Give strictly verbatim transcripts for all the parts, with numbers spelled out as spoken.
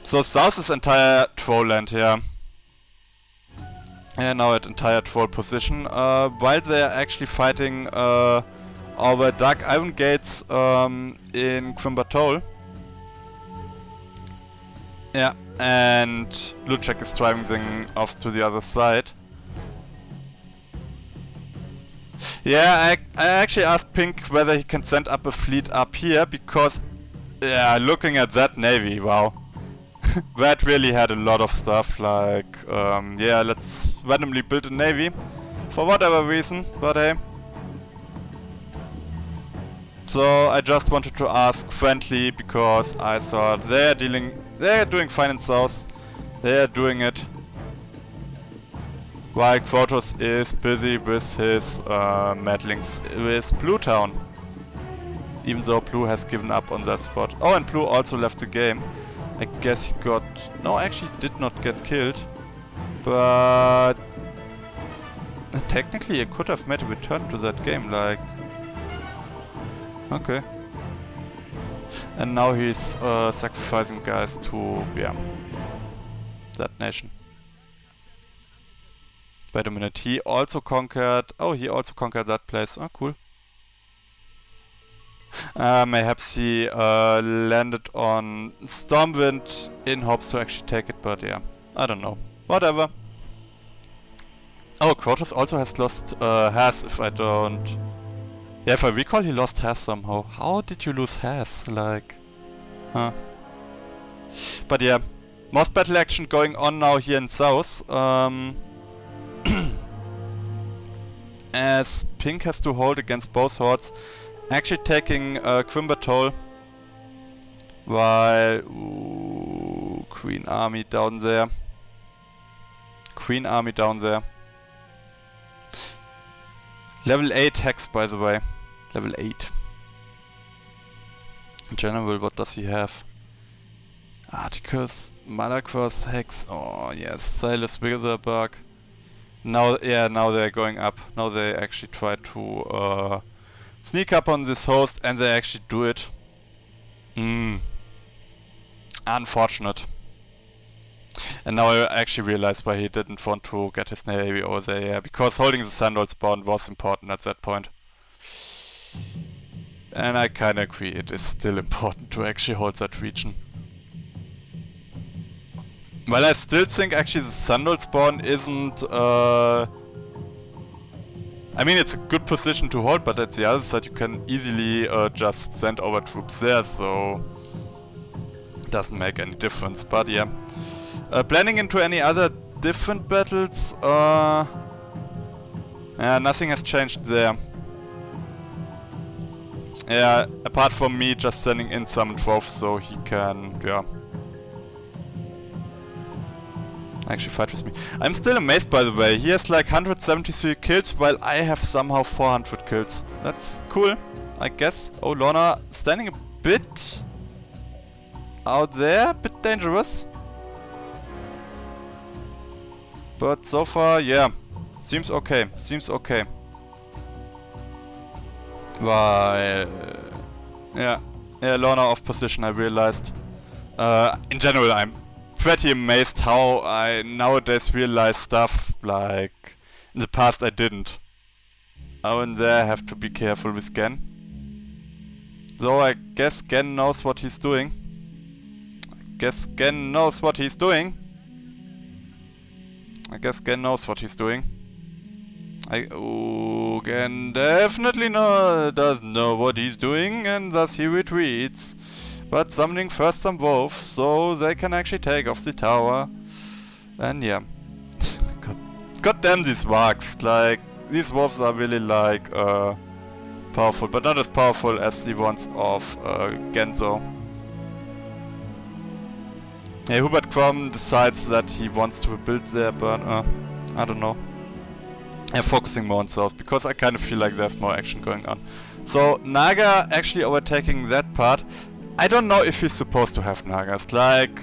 So south is entire troll land here. And now at entire troll position. Uh, while they are actually fighting uh, our Dark Iron Gates um, in Quimbatol. Yeah, and Luchek is driving them off to the other side. Yeah, I, I actually asked Pink whether he can send up a fleet up here, because, yeah, looking at that navy, wow. That really had a lot of stuff, like, um, yeah, let's randomly build a navy, for whatever reason, but hey. So, I just wanted to ask friendly, because I thought they're dealing, they're doing fine in south, they're doing it. While Krotos is busy with his uh, meddlings with Blue Town. Even though Blue has given up on that spot. Oh, and Blue also left the game. I guess he got... No, actually did not get killed. But... Technically, I could have made a return to that game, like... Okay. And now he's uh, sacrificing guys to... yeah. That nation. Wait a minute, he also conquered... Oh, he also conquered that place. Oh, cool. Uh, mayhaps he uh, landed on Stormwind in hopes to actually take it, but yeah, I don't know. Whatever. Oh, Krotos also has lost uh, Has, if I don't... Yeah, if I recall, he lost Has somehow. How did you lose Has? Like... Huh. But yeah, most battle action going on now here in south. Um... As Pink has to hold against both hordes, actually taking uh, Quimbatol, while ooh, Queen Army down there, Queen Army down there. Level eight Hex, by the way, level eight. In general, what does he have? Articus, Malakros, Hex. Oh yes, Silas Witherbark. Now, yeah, now they're going up. Now they actually try to uh, sneak up on this host, and they actually do it. Hmm. Unfortunate. And now I actually realize why he didn't want to get his navy over there, yeah, because holding the Sandal spawn was important at that point. And I kinda agree, it is still important to actually hold that region. Well, I still think actually the Sandal spawn isn't... Uh, I mean, it's a good position to hold, but at the other side you can easily uh, just send over troops there, so... It doesn't make any difference, but yeah. Uh, planning into any other different battles? Uh, yeah, nothing has changed there. Yeah, apart from me just sending in some dwarves so he can, yeah... actually fight with me. I'm still amazed, by the way. He has like one hundred seventy-three kills while I have somehow four hundred kills. That's cool, I guess. Oh, Lorna standing a bit out there, a bit dangerous. But so far, yeah, seems okay. Seems okay. While, yeah, yeah, Lorna off position, I realized. Uh, in general, I'm pretty amazed how I nowadays realize stuff like in the past I didn't. Oh, and there I have to be careful with Gen. So I guess Gen knows what he's doing. I guess Gen knows what he's doing. I guess Gen knows what he's doing. I oh, Gen definitely know, doesn't know what he's doing, and thus he retreats. But summoning first some wolves, so they can actually take off the tower. And yeah. God, God damn these wargs. Like, these wolves are really like, uh, powerful, but not as powerful as the ones of uh, Genzo. Yeah, Hubert Crom decides that he wants to rebuild there, but uh, I don't know. I'm focusing more on south, because I kind of feel like there's more action going on. So, Naga actually overtaking that part. I don't know if he's supposed to have Nagas, like...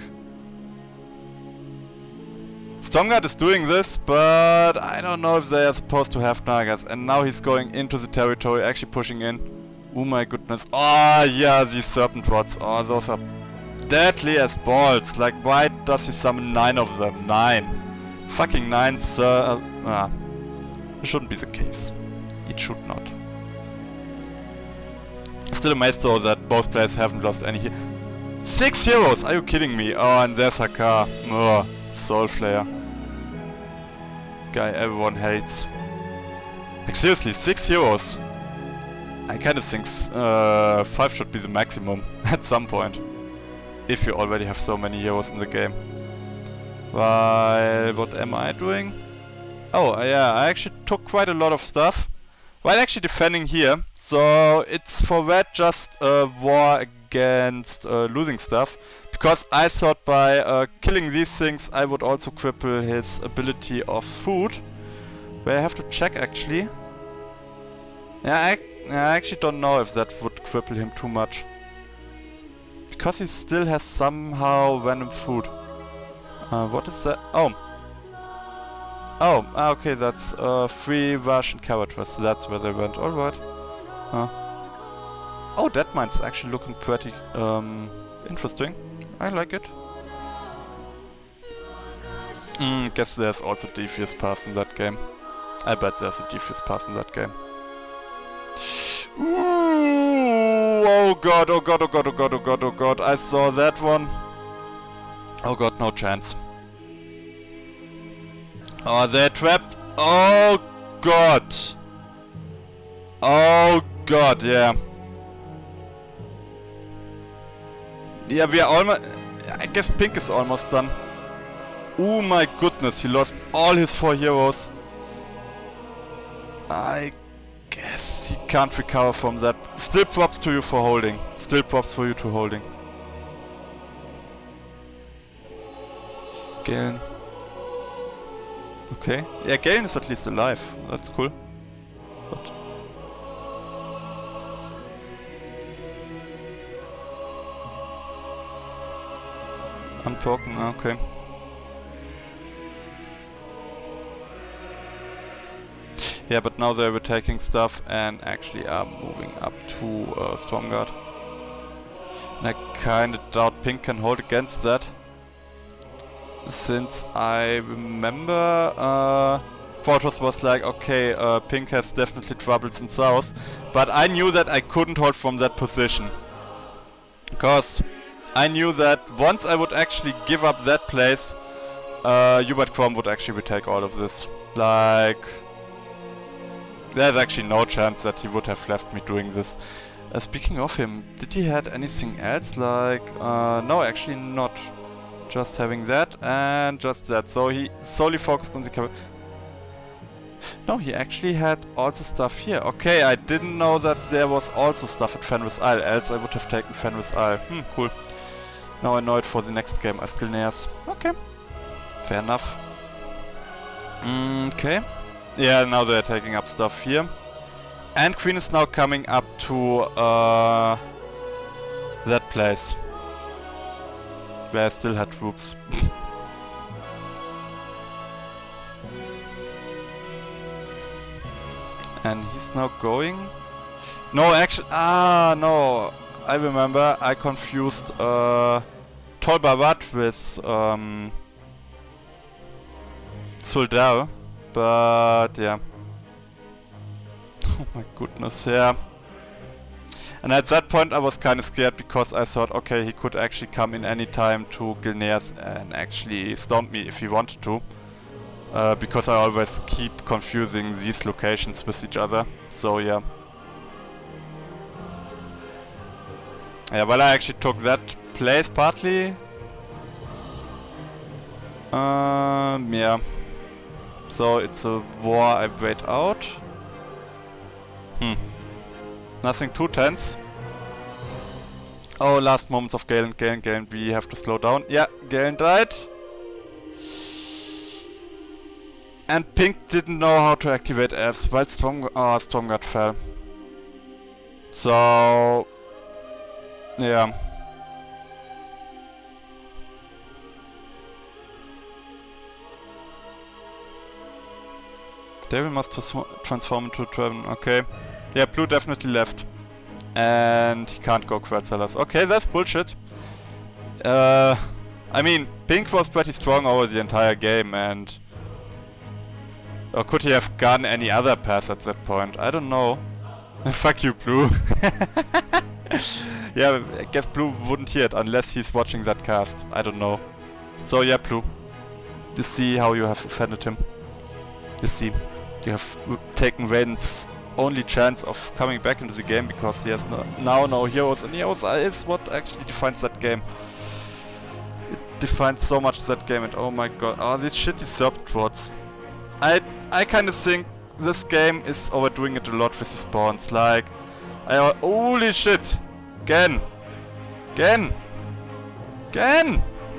Stormguard is doing this, but I don't know if they are supposed to have Nagas. And now he's going into the territory, actually pushing in. Oh my goodness. Oh yeah, these serpent rods. Oh, those are deadly as balls. Like, why does he summon nine of them? Nine. Fucking nine, sir. Uh, ah. It shouldn't be the case. It should not. Still amazed though that both players haven't lost any he Six heroes! Are you kidding me? Oh, and there's Hakar. Oh, Soul Flare. Guy everyone hates. Like seriously, six heroes. I kinda think uh, five should be the maximum at some point. If you already have so many heroes in the game. While, what am I doing? Oh, yeah, I actually took quite a lot of stuff. While actually defending here. So, it's for that just a war against uh, losing stuff. Because I thought by uh, killing these things I would also cripple his ability of food. Where I have to check actually. Yeah, I, I actually don't know if that would cripple him too much. Because he still has somehow venom food. Uh, what is that? Oh. Oh, okay, that's uh, free Russian carrot was. That's where they went. Alright. Huh. Oh, that mine's actually looking pretty um, interesting. I like it. Mm, guess there's also Devious Pass in that game. I bet there's a Devious Pass in that game. Ooh, oh god, oh god, oh god, oh god, oh god, oh god, I saw that one. Oh god, no chance. Oh, they're trapped. Oh god. Oh god, yeah. Yeah, we are almost... I guess Pink is almost done. Oh my goodness, he lost all his four heroes. I guess he can't recover from that. Still props to you for holding. Still props for you to holding. Galen. Okay. Yeah, Galen is at least alive. That's cool. But I'm talking, okay. Yeah, but now they're taking stuff and actually are moving up to uh, Stormguard. And I kinda doubt Pink can hold against that. Since I remember, uh, Fortress was like, okay, uh, Pink has definitely troubles in South. But I knew that I couldn't hold from that position. Because I knew that once I would actually give up that place, uh, Hubert Chrome would actually retake all of this. Like, there's actually no chance that he would have left me doing this. Uh, speaking of him, did he had anything else? Like, uh, no, actually not. Just having that and just that. So he solely focused on the cover. No, he actually had also stuff here. Okay, I didn't know that there was also stuff at Fenris Isle, else I would have taken Fenris Isle. Hmm, cool. Now I know it for the next game, Askelneas. Okay. Fair enough. Mm, okay. Yeah, now they're taking up stuff here. And Queen is now coming up to uh, that place. Where I still had troops. And he's now going... No, actually... Ah, no. I remember I confused uh, Tol Barad with um, Zuldar. But, yeah. Oh my goodness, yeah. And at that point I was kind of scared because I thought, okay, he could actually come in any time to Gilneas and actually stomp me if he wanted to. Uh, because I always keep confusing these locations with each other. So yeah. Yeah, well I actually took that place partly. Um, yeah. So it's a war I wait out. Hmm. Nothing too tense. Oh, last moments of Galen, Galen, Galen. We have to slow down. Yeah, Galen died. And Pink didn't know how to activate elves while Storm, oh, Stormguard fell. So... yeah. Devil must transform into Draven. Okay. Yeah, blue definitely left. And he can't go Quetzalcoatl. Okay, that's bullshit. Uh, I mean, Pink was pretty strong over the entire game, and... Or could he have gone any other path at that point? I don't know. Fuck you, Blue. Yeah, I guess Blue wouldn't hear it unless he's watching that cast. I don't know. So yeah, Blue. You see how you have offended him. You see, you have taken Raiden's only chance of coming back into the game because he has no, now no heroes, and heroes is what actually defines that game. It defines so much that game, and oh my god, oh these shitty serpent wards. I I kind of think this game is overdoing it a lot with the spawns. Like, I holy shit, Gen, Gen, Gen.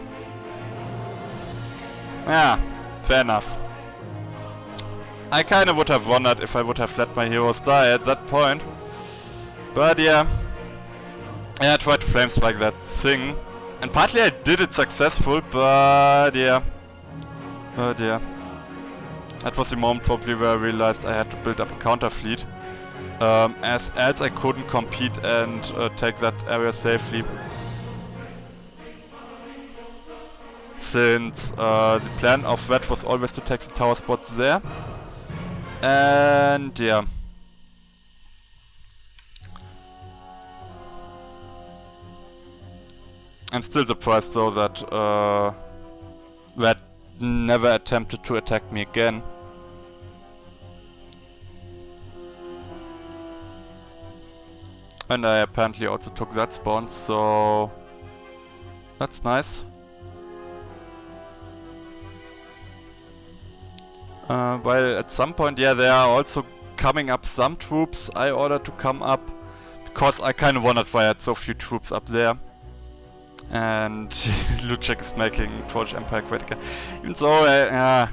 Yeah, fair enough. I kinda would have wondered if I would have let my heroes die at that point. But yeah. Yeah, I tried to flame strike that thing. And partly I did it successful, but yeah. But yeah. That was the moment probably where I realized I had to build up a counter fleet. Um, as else I couldn't compete and uh, take that area safely. Since uh, the plan of Red was always to take the tower spots there. And yeah. I'm still surprised though that uh, Red never attempted to attack me again. And I apparently also took that spawn, so that's nice. Uh, while at some point, yeah, there are also coming up some troops I ordered to come up, because I kind of wondered why I had so few troops up there. And Luchek is making Trojan Empire great again. Even so, uh, uh,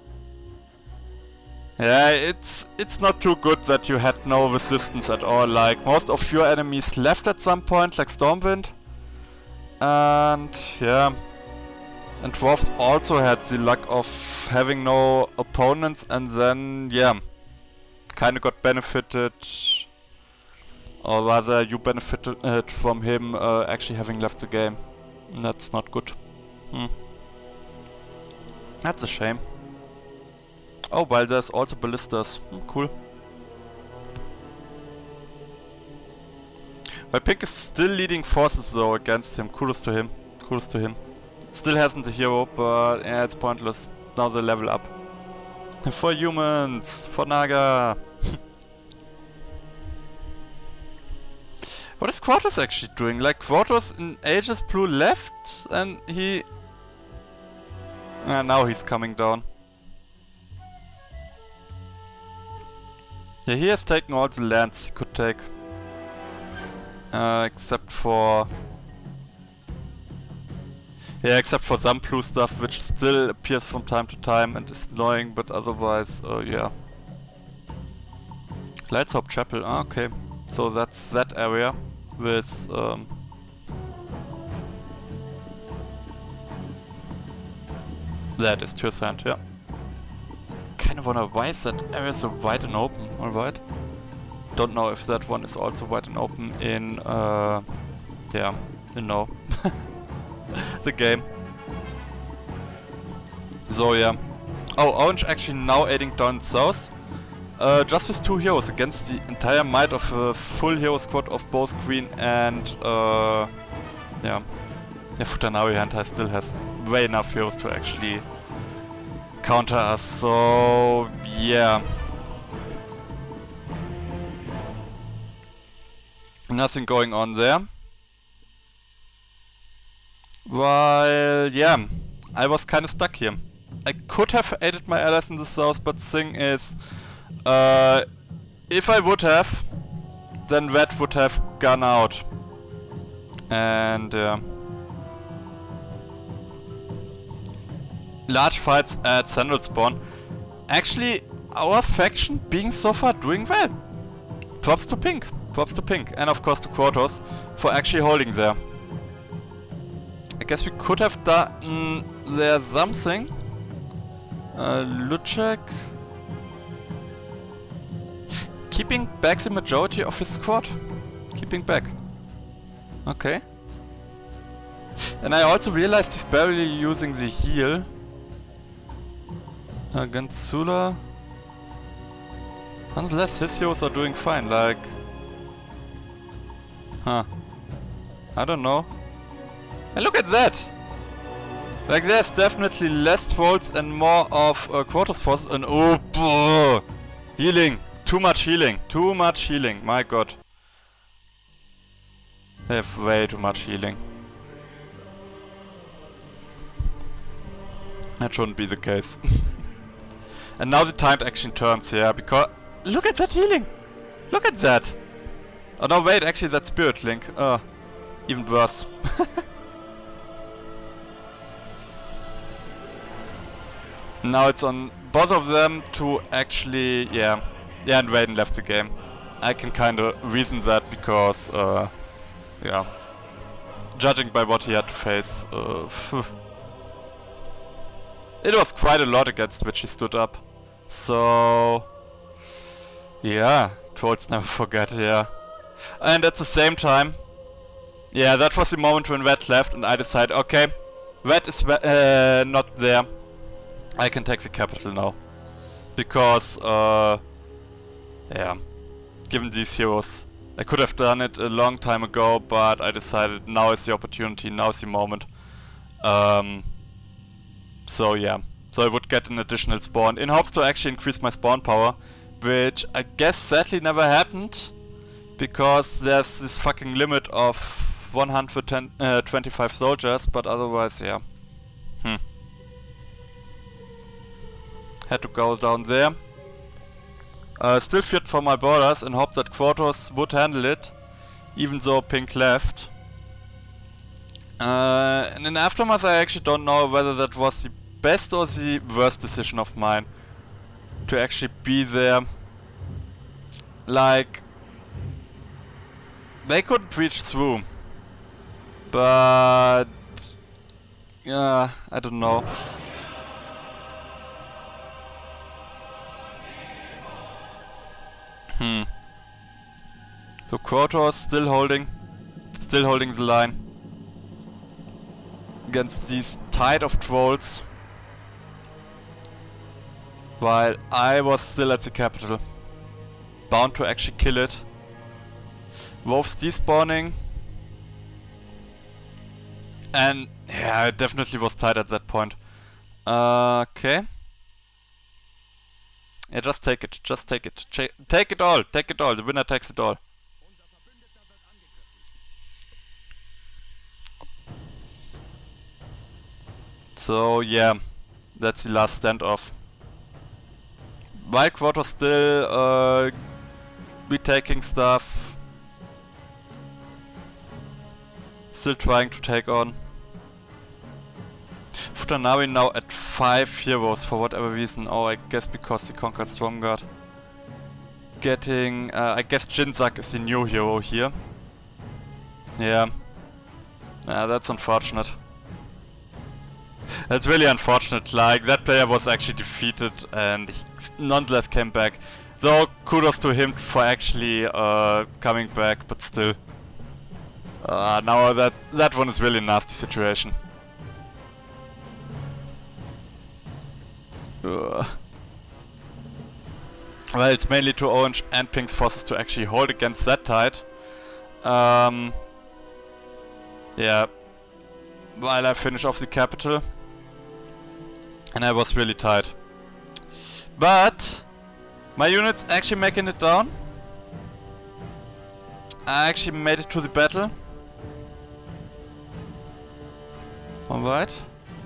yeah, it's it's not too good that you had no resistance at all. Like, most of your enemies left at some point, like Stormwind. And yeah. And Dwarves also had the luck of having no opponents, and then, yeah, kinda got benefited, or rather you benefited uh, from him uh, actually having left the game. That's not good. Hmm. That's a shame. Oh, well, there's also ballistas. Hmm, cool. Well, Pink is still leading forces though against him. Kudos to him. Kudos to him. Still hasn't a hero, but yeah, it's pointless. Now they level up. For humans! For Naga! What is Quartos actually doing? Like, Quartos in Aegis Blue left, and he... Ah, now he's coming down. Yeah, he has taken all the lands he could take. Uh, except for... Yeah, except for some blue stuff, which still appears from time to time and is annoying, but otherwise, uh, yeah. Lights Hope Chapel, ah, okay. So that's that area with, um... that is Tyrsand, yeah. Kinda wonder why is that area so wide and open, alright? Don't know if that one is also wide and open in, uh... yeah, you know. The game. So yeah. Oh, Orange actually now aiding down south. Uh, just with two heroes against the entire might of a full hero squad of both Green and uh, yeah. Yeah, Futanari Hentai still has way enough heroes to actually counter us. So yeah. Nothing going on there. While, yeah, I was kind of stuck here. I could have aided my allies in the south, but the thing is, uh, if I would have, then Red would have gone out. And, uh, large fights at Sandal Spawn. Actually, our faction being so far doing well. Props to Pink. Props to Pink. And of course to Quartos for actually holding there. I guess we could have done there something. Uh, Luchek. Keeping back the majority of his squad? Keeping back. Okay. And I also realized he's barely using the heal against Sula. Unless his heroes are doing fine, like... Huh. I don't know. And look at that! Like, there's definitely less trolls and more of uh, Quartus forces and oh, boh, healing! Too much healing! Too much healing, my god. They have way too much healing. That shouldn't be the case. And now the timed action turns, yeah, because... Look at that healing! Look at that! Oh no, wait, actually that's Spirit Link. Uh, even worse. Now it's on both of them to actually, yeah. Yeah, and Raiden left the game. I can kinda reason that because, uh, yeah. Judging by what he had to face, uh, it was quite a lot against which he stood up. So, yeah, trolls never forget, yeah. And at the same time, yeah, that was the moment when Red left and I decided, okay, Red is uh, not there. I can take the capital now. Because, uh, yeah, given these heroes, I could have done it a long time ago, but I decided now is the opportunity, now is the moment. Um, so yeah, so I would get an additional spawn in hopes to actually increase my spawn power, which I guess sadly never happened, because there's this fucking limit of one hundred twenty-five soldiers, but otherwise, yeah. Hmm. Had to go down there. Uh, still feared for my borders and hope that Quartus would handle it, even though Pink left. Uh, and in Aftermath I actually don't know whether that was the best or the worst decision of mine to actually be there. Like, they couldn't reach through, but yeah, I don't know. Hmm. So Quartus still holding, still holding the line against these tide of trolls, while I was still at the capital, bound to actually kill it. Wolves despawning, and yeah, it definitely was tight at that point. Uh, okay. Yeah, just take it, just take it. Ch take it all, take it all, the winner takes it all. So yeah, that's the last standoff. While Quartus still uh, retaking stuff, still trying to take on. Futanari now at five heroes for whatever reason. Oh, I guess because he conquered Stromgarde. Getting, uh, I guess Jinzak is the new hero here. Yeah. Yeah, that's unfortunate. That's really unfortunate. Like, that player was actually defeated and he nonetheless came back. Though, kudos to him for actually uh, coming back, but still. Uh, now that, that one is really a nasty situation. Ugh. Well, it's mainly to Orange and Pink's forces to actually hold against that tide. Um, yeah. While I finish off the capital. And I was really tight. But my units actually making it down. I actually made it to the battle. Alright.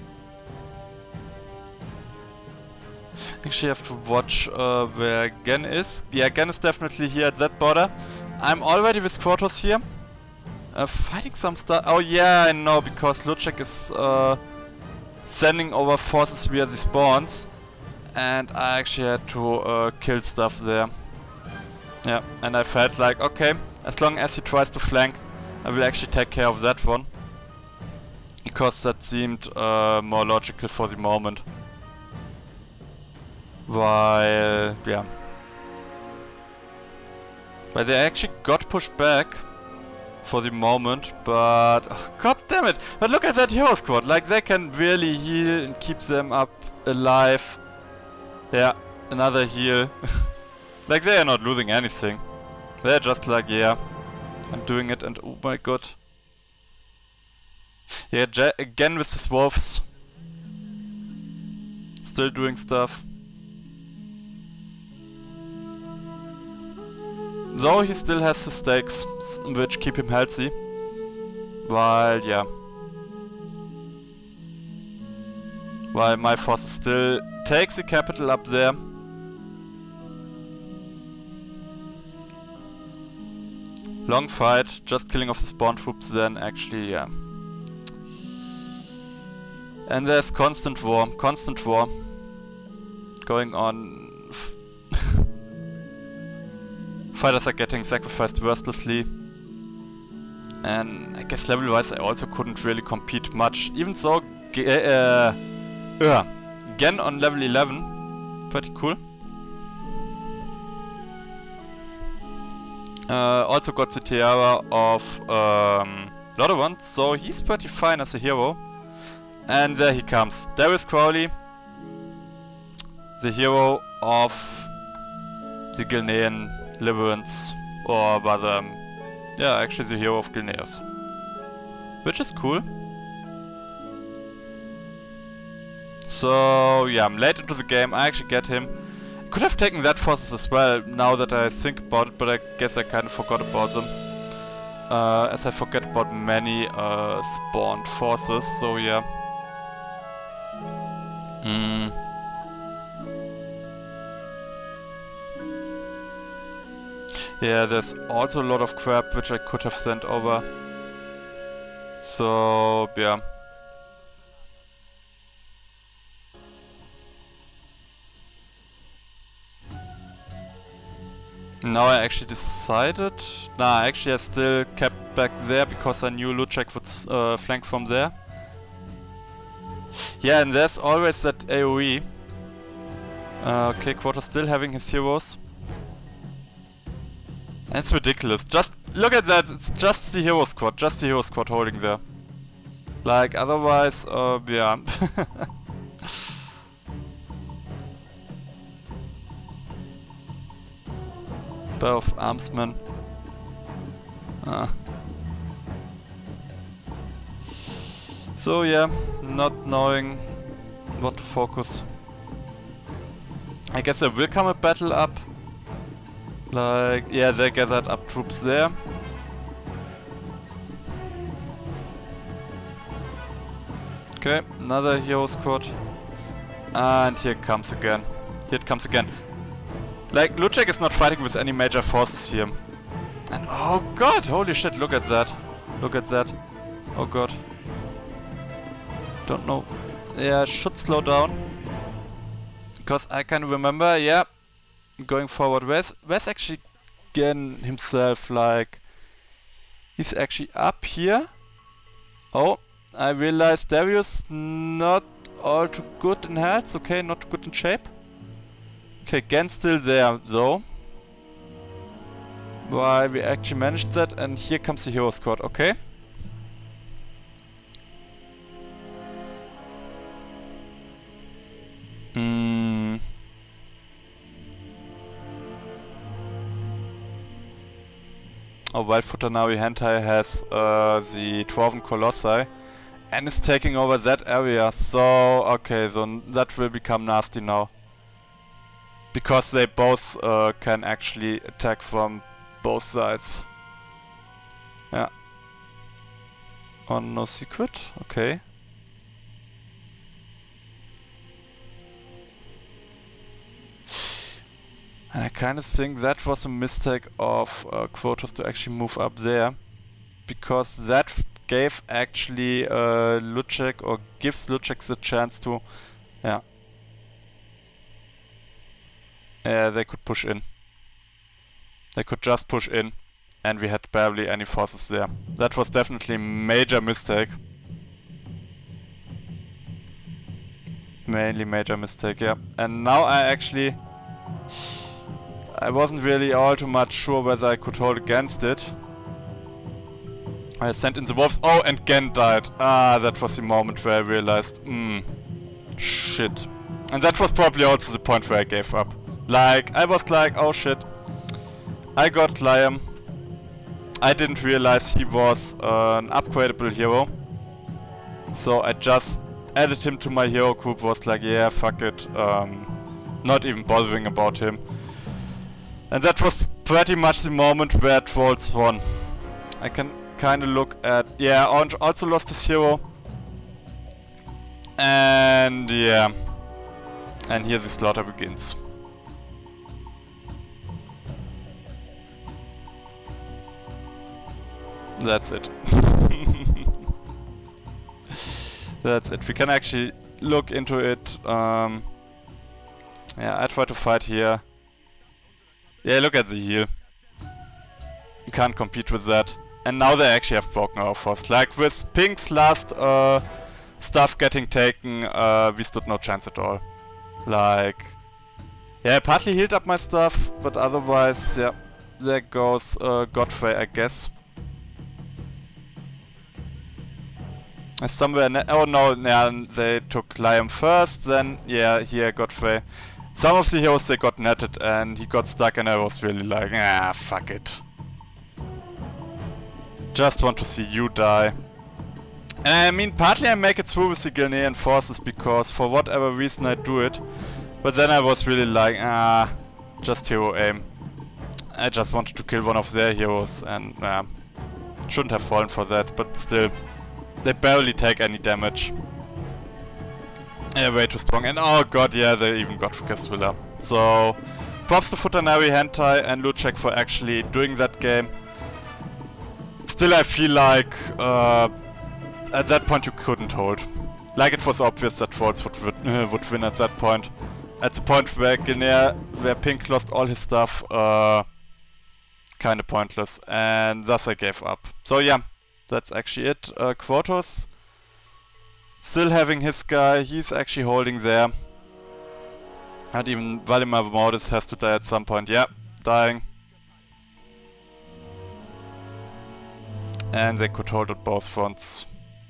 Actually, I have to watch uh, where Gen is. Yeah, Gen is definitely here at that border. I'm already with Quartus here. Uh, fighting some stuff. Oh yeah, I know, because Luchek is uh, sending over forces via the spawns. And I actually had to uh, kill stuff there. Yeah, and I felt like, okay, as long as he tries to flank, I will actually take care of that one. Because that seemed uh, more logical for the moment. While, yeah. But they actually got pushed back. for the moment, but oh, god damn it! But look at that hero squad, like they can really heal and keep them up alive. Yeah, another heal. Like they are not losing anything. They're just like, yeah, I'm doing it, and oh my god. Yeah, J again with his wolves. Still doing stuff. So he still has the stakes, which keep him healthy. While, yeah. While my forces still takes the capital up there. Long fight, just killing off the spawn troops then actually, yeah. And there's constant war, constant war going on. Fighters are getting sacrificed mercilessly. And I guess level wise I also couldn't really compete much. Even so, G uh, uh, Gen on level eleven, pretty cool. Uh, also got the tiara of um, Lodewand, so he's pretty fine as a hero. And there he comes, Darius Crowley, the hero of the Gilnean Liberants, or rather, um, yeah, actually the hero of Gilneas. Which is cool. So, yeah, I'm late into the game, I actually get him. Could have taken that forces as well, now that I think about it, but I guess I kind of forgot about them. Uh, as I forget about many uh, spawned forces, so yeah. Mm. Yeah, there's also a lot of crap which I could have sent over. So, yeah. Now I actually decided... Nah, actually I still kept back there because I knew Luchek would uh, flank from there. Yeah, and there's always that AoE. Uh, okay, Quarter still having his heroes. And it's ridiculous. Just look at that, it's just the hero squad, just the hero squad holding there. Like, otherwise, uh, yeah. Pair of armsmen. Ah. So yeah, not knowing what to focus. I guess there will come a battle up. Like, yeah, they gathered up troops there. Okay, another hero squad. And here it comes again. Here it comes again. Like, Luchek is not fighting with any major forces here. And oh god, holy shit, look at that. Look at that. Oh god. Don't know. Yeah, I should slow down. Because I can remember, yeah, going forward. Where's, where's actually Gen himself? Like, he's actually up here. Oh, I realized Darius not all too good in health. Okay, not too good in shape. Okay, Gen's still there, though. Why, we actually managed that, and here comes the hero squad, okay. Hmm. Oh, Wild Futanari Hentai has uh, the Dwarven Colossi and is taking over that area, so okay, so that will become nasty now. Because they both uh, can actually attack from both sides. Yeah. Oh, no secret? Okay. And I kind of think that was a mistake of uh, Quotas to actually move up there. Because that f gave actually uh, Luchek, or gives Luchek the chance to... Yeah. Yeah, they could push in. They could just push in. And we had barely any forces there. That was definitely a major mistake. Mainly major mistake, yeah. And now I actually... I wasn't really all too much sure whether I could hold against it. I sent in the wolves. Oh, and Gen died. Ah, that was the moment where I realized, hmm, shit. And that was probably also the point where I gave up. Like, I was like, oh shit. I got Liam. I didn't realize he was uh, an upgradable hero. So I just added him to my hero group, was like, yeah, fuck it. Um, not even bothering about him. And that was pretty much the moment where Trolls won. I can kind of look at... Yeah, Orange also lost his hero. And yeah. And here the slaughter begins. That's it. That's it. We can actually look into it. Um, yeah, I try to fight here. Yeah, look at the heal. You can't compete with that. And now they actually have broken our force. Like with Pink's last uh, stuff getting taken, uh, we stood no chance at all. Like... Yeah, I partly healed up my stuff, but otherwise, yeah. There goes uh, Godfrey, I guess. Somewhere... Oh no, yeah, they took Liam first, then, yeah, here Godfrey. Some of the heroes they got netted and he got stuck and I was really like, ah, fuck it. Just want to see you die. And I mean, partly I make it through with the Ghanaian forces because for whatever reason I do it. But then I was really like, ah, just hero aim. I just wanted to kill one of their heroes and uh, shouldn't have fallen for that, but still. They barely take any damage. Yeah, way too strong. And oh god, yeah, they even got Caswilla. So, props to Futanari Hentai and Luchek for actually doing that game. Still, I feel like uh, at that point you couldn't hold. Like it was obvious that Trolls would, uh, would win at that point. At the point where Guinea, where Pink lost all his stuff, uh, kinda pointless. And thus I gave up. So yeah, that's actually it. Uh, Quotos. Still having his guy, he's actually holding there. And even Valimar Mortis has to die at some point. Yeah, dying. And they could hold at both fronts.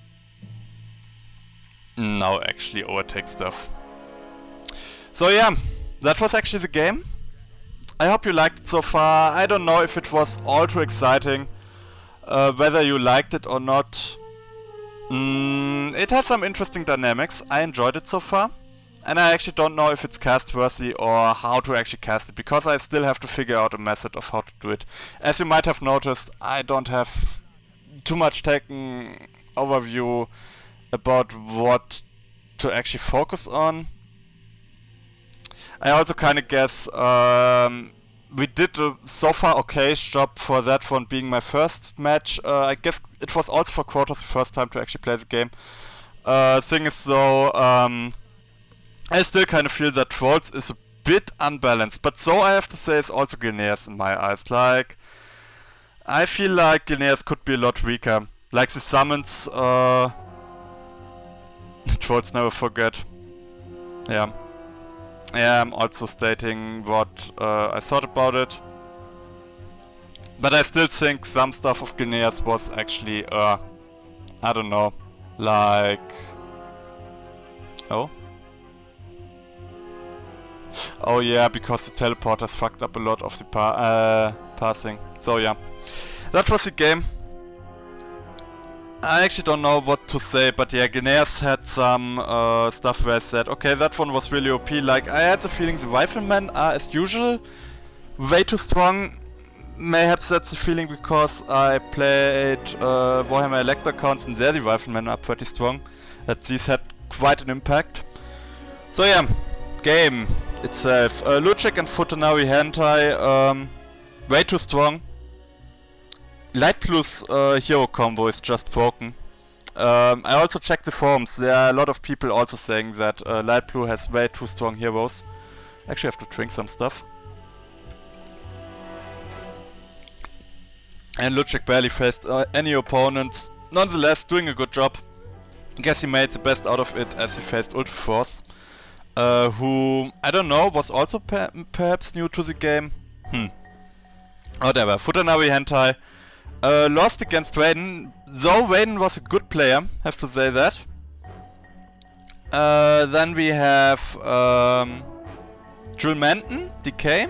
Now actually overtake stuff. So yeah, that was actually the game. I hope you liked it so far. I don't know if it was all too exciting. Uh, whether you liked it or not. Mm, it has some interesting dynamics. I enjoyed it so far. And I actually don't know if it's cast worthy or how to actually cast it, because I still have to figure out a method of how to do it. As you might have noticed, I don't have too much taken overview about what to actually focus on. I also kind of guess um, we did a so far okay job for that one being my first match. Uh, I guess it was also for Quotos the first time to actually play the game. Uh, thing is though, um, I still kind of feel that Trolls is a bit unbalanced, but so I have to say is also Gilneas in my eyes. Like, I feel like Gilneas could be a lot weaker. Like the summons, uh, Trolls never forget. Yeah. Yeah, I'm also stating what uh, I thought about it. But I still think some stuff of Gilneas was actually, uh, I don't know, like... Oh? Oh yeah, because the teleporters fucked up a lot of the pa uh, passing. So yeah, that was the game. I actually don't know what to say, but yeah, Gilneas had some uh, stuff where I said, okay, that one was really O P. Like, I had the feeling the Riflemen are, as usual, way too strong. Mayhaps that's the feeling because I played uh, Warhammer Elector accounts and there the Riflemen are pretty strong. That these had quite an impact. So yeah, game itself. Uh, Luchek and Futanari Hentai, um, way too strong. Light Blue's uh, hero combo is just broken. Um, I also checked the forums. There are a lot of people also saying that uh, Light Blue has way too strong heroes. Actually, I have to drink some stuff. And Luchek barely faced uh, any opponents. Nonetheless, doing a good job. I guess he made the best out of it as he faced Ultraforce. Uh, who, I don't know, was also per perhaps new to the game. Hmm. Whatever. Futanari Hentai. Uh, lost against Raiden, though Raiden was a good player, have to say that. Uh, then we have um, Jules Manton, D K.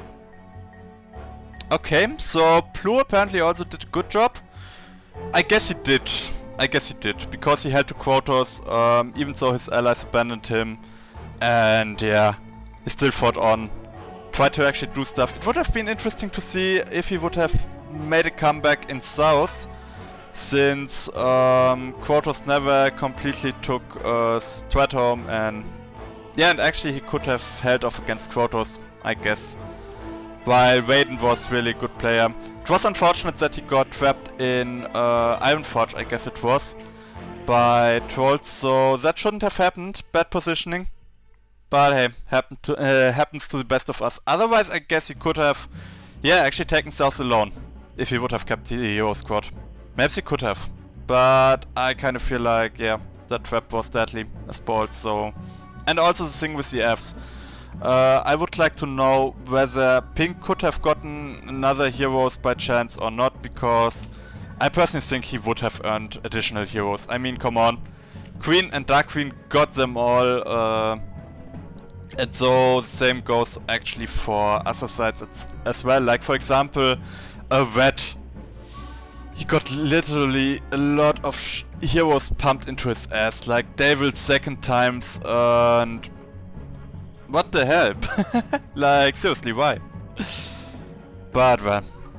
Okay, so Blue apparently also did a good job. I guess he did. I guess he did, because he had two Quotas, um, even though his allies abandoned him. And yeah, he still fought on. Tried to actually do stuff. It would have been interesting to see if he would have made a comeback in South, since um, Quotas never completely took uh, Stratholme, and yeah, and actually he could have held off against Quotas, I guess. While Raiden was really a good player. It was unfortunate that he got trapped in uh, Ironforge, I guess it was, by Trolls, so that shouldn't have happened. Bad positioning. But hey, happened to, uh, happens to the best of us. Otherwise, I guess he could have, yeah, actually taken South alone, if he would have kept the hero squad. Perhaps he could have. But I kind of feel like, yeah, that trap was deadly as balls, so... And also the thing with the Fs. Uh, I would like to know whether Pink could have gotten another heroes by chance or not, because I personally think he would have earned additional heroes. I mean, come on. Queen and Dark Queen got them all, uh, and so the same goes actually for other sides as, as well. Like for example, a Red. He got literally a lot of sh heroes pumped into his ass, like Devil second times, uh, and what the hell? Like, seriously, why? But well.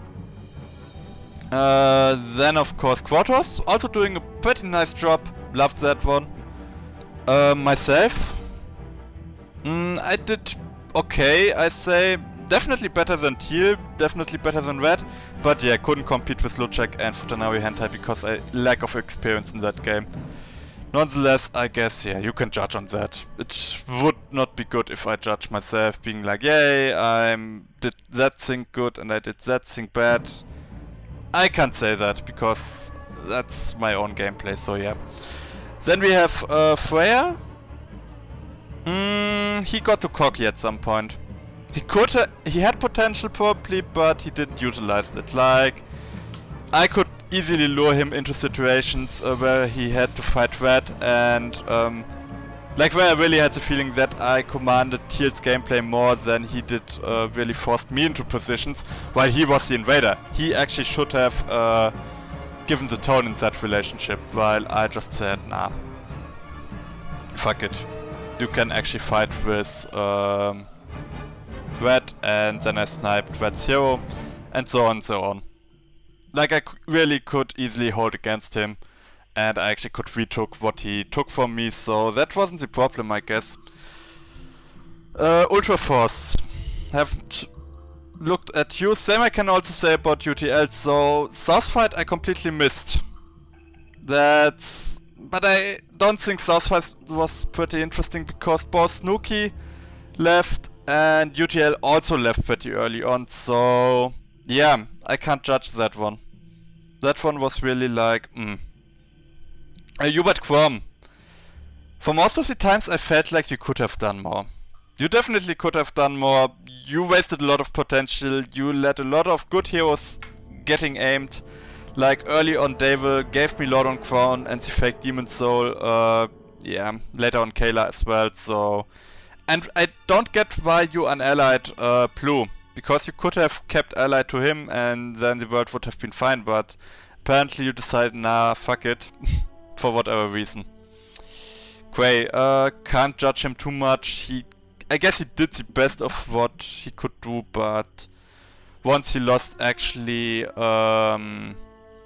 Uh, then of course Quatos, also doing a pretty nice job. Loved that one. Uh, myself, mm, I did okay, I say. Definitely better than Teal, definitely better than Red. But yeah, couldn't compete with Luchek and Futanari Hentai because I lack of experience in that game. Nonetheless, I guess, yeah, you can judge on that. It would not be good if I judge myself, being like, yay, I did that thing good and I did that thing bad. I can't say that, because that's my own gameplay, so yeah. Then we have uh, Freya. Mm, he got too cocky at some point. He could, ha he had potential probably, but he didn't utilize it. Like, I could easily lure him into situations uh, where he had to fight Red, and um, like where I really had the feeling that I commanded Teal's gameplay more than he did uh, really forced me into positions, while he was the invader. He actually should have uh, given the tone in that relationship, while I just said, nah, fuck it. You can actually fight with um, Red, and then I sniped Red's hero, and so on and so on. Like, I really could easily hold against him, and I actually could retook what he took from me, so that wasn't the problem, I guess. Uh, Ultra Force. Haven't looked at you. Same I can also say about U T L, so South fight I completely missed. That's... But I don't think South fight was pretty interesting, because both Snooki left and U T L also left pretty early on, so... Yeah, I can't judge that one. That one was really like, mm. Uh, Hubert Crom. For most of the times I felt like you could have done more. You definitely could have done more. You wasted a lot of potential. You let a lot of good heroes getting aimed. Like early on Devil gave me Lord on Crown and the fake Demon Soul. Uh, yeah, later on Kayla as well, so... And I don't get why you unallied uh, Blue. Because you could have kept allied to him and then the world would have been fine, but apparently you decided, nah, fuck it, for whatever reason. Quay, uh, can't judge him too much. He, I guess he did the best of what he could do, but once he lost actually, um,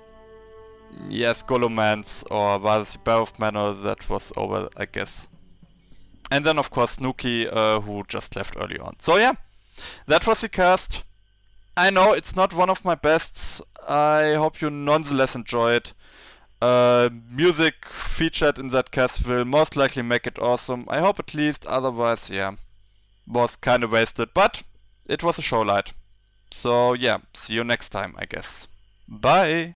yes, Golomance or was the Bear of Manor, that was over, I guess. And then of course Snooki, uh, who just left early on. So yeah. That was the cast. I know it's not one of my bests. I hope you nonetheless enjoy it. Uh, music featured in that cast will most likely make it awesome. I hope at least, otherwise, yeah, was kinda wasted. But it was a show light. So yeah, see you next time, I guess. Bye!